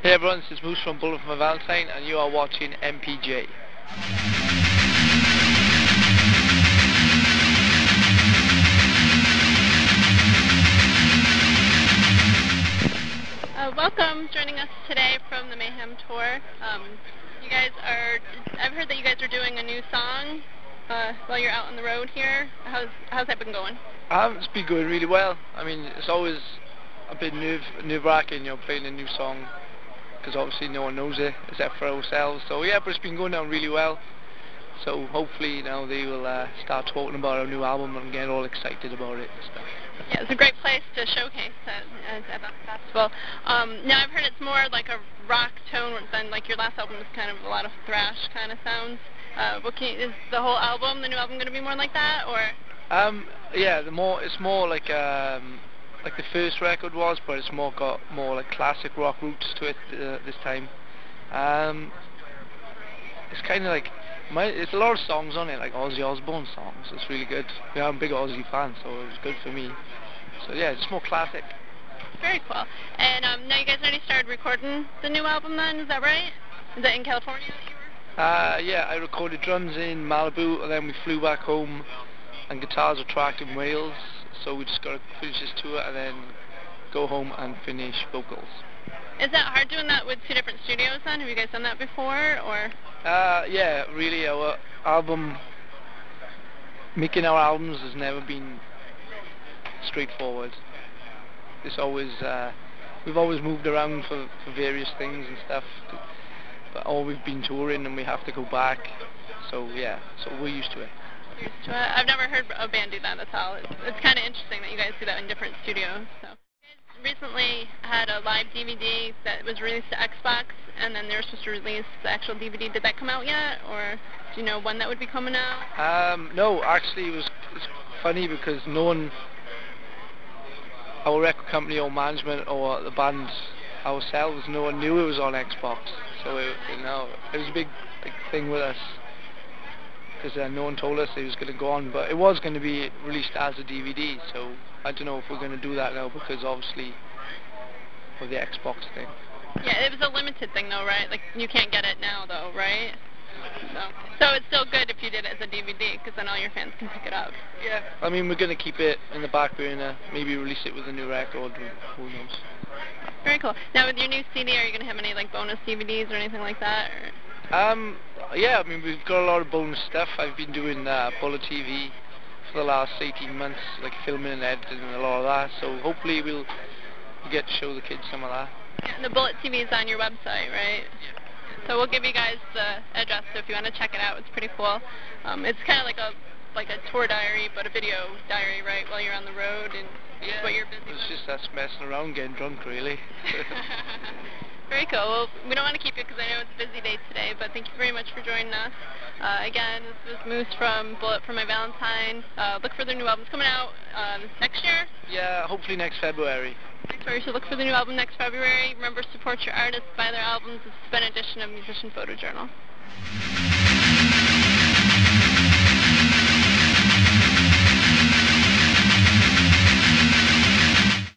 Hey everyone, this is Moose from Bullet For My Valentine and you are watching MPJ. Welcome, joining us today from the Mayhem tour. You guys are, I've heard that you guys are doing a new song while you're out on the road here. How's that been going? It's been going really well. I mean, it's always a bit nerve-wracking, you know, playing a new song, because obviously no one knows it except for ourselves. So yeah, but it's been going down really well. So hopefully now they will start talking about our new album and get all excited about it and stuff. Yeah, it's a great place to showcase at the festival. Now I've heard it's more like a rock tone than like your last album was kind of a lot of thrash kind of sounds. Is the whole album, the new album, going to be more like that, or? Yeah, it's more like the first record was, but it's got more like classic rock roots to it this time. It's kind of like it's a lot of songs on it, like Ozzy Osbourne songs. It's really good. Yeah, I'm a big Ozzy fan, so it was good for me. So yeah, it's more classic. Very cool. And now you guys already started recording the new album then, is that right? Is that in California that you were? Yeah, I recorded drums in Malibu and then we flew back home and guitars were tracked in Wales. So we just got to finish this tour and then go home and finish vocals. Is that hard doing that with two different studios then? Have you guys done that before, or? Yeah, really, making our albums has never been straightforward. It's always, we've always moved around for various things and stuff, or we've been touring and we have to go back, so yeah, so we're used to it. You're used to it. I've never heard a band do that at all. It's kind of interesting that you guys do that in different studios. So. You guys recently had a live DVD that was released to Xbox, and then they were supposed to release the actual DVD. Did that come out yet, or do you know when that would be coming out? No, actually it's funny because no one, our record company or management or the band ourselves, no one knew it was on Xbox. So it was a big thing with us, because no one told us it was going to go on, but it was going to be released as a DVD, so I don't know if we're going to do that now, because obviously of the Xbox thing. Yeah, it was a limited thing though, right? Like, you can't get it now though, right? So it's still good if you did it as a DVD, because then all your fans can pick it up. Yeah, I mean, we're going to keep it in the back burner, maybe release it with a new record, who knows. Very cool. Now with your new CD, are you going to have any like bonus DVDs or anything like that? Or? Yeah, I mean, we've got a lot of bonus stuff. I've been doing Bullet TV for the last 18 months, like filming and editing and a lot of that, so hopefully we'll get to show the kids some of that. Yeah, and the Bullet TV is on your website, right? Yeah. So we'll give you guys the address, so if you want to check it out, it's pretty cool. It's kind of like a tour diary, but a video diary, right, while you're on the road and yeah, what you're busy with. It's just us messing around, getting drunk, really. Very cool. Well, we don't want to keep you because I know it's a busy day today, but thank you very much for joining us. Again, this was Moose from Bullet For My Valentine. Look for their new albums coming out next year? Yeah, hopefully next February. Next February, so look for the new album next February. Remember, support your artists, buy their albums. It's been an edition of Musician Photojournal.